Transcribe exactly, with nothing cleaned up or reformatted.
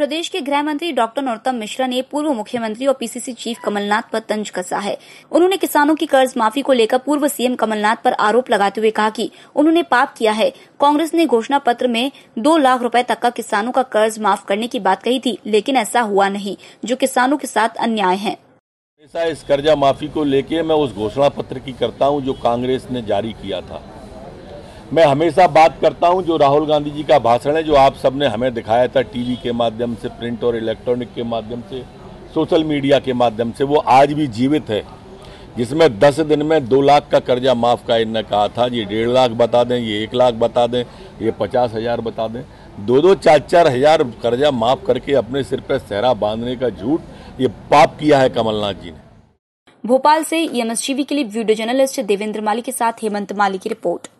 प्रदेश के गृह मंत्री डॉक्टर नरोत्तम मिश्रा ने पूर्व मुख्यमंत्री और पीसीसी चीफ कमलनाथ पर तंज कसा है। उन्होंने किसानों की कर्ज माफी को लेकर पूर्व सीएम कमलनाथ पर आरोप लगाते हुए कहा कि उन्होंने पाप किया है। कांग्रेस ने घोषणा पत्र में दो लाख रुपए तक का किसानों का कर्ज माफ करने की बात कही थी, लेकिन ऐसा हुआ नहीं, जो किसानों के साथ अन्याय है। हमेशा इस कर्जा माफी को लेके मैं उस घोषणा पत्र की करता हूं जो कांग्रेस ने जारी किया था। मैं हमेशा बात करता हूं जो राहुल गांधी जी का भाषण है, जो आप सबने हमें दिखाया था टीवी के माध्यम से, प्रिंट और इलेक्ट्रॉनिक के माध्यम से, सोशल मीडिया के माध्यम से, वो आज भी जीवित है, जिसमें दस दिन में दो लाख का कर्जा माफ का इन्होंने कहा था। ये डेढ़ लाख बता दें, ये एक लाख बता दें, ये पचास हजार बता दें, दो दो चार चार हजार कर्जा माफ करके अपने सिर पर सहरा बांधने का झूठ, ये पाप किया है कमलनाथ जी ने। भोपाल से एमएसटीवी के लिए वीडियो जर्नलिस्ट देवेंद्र माली के साथ हेमंत माली की रिपोर्ट।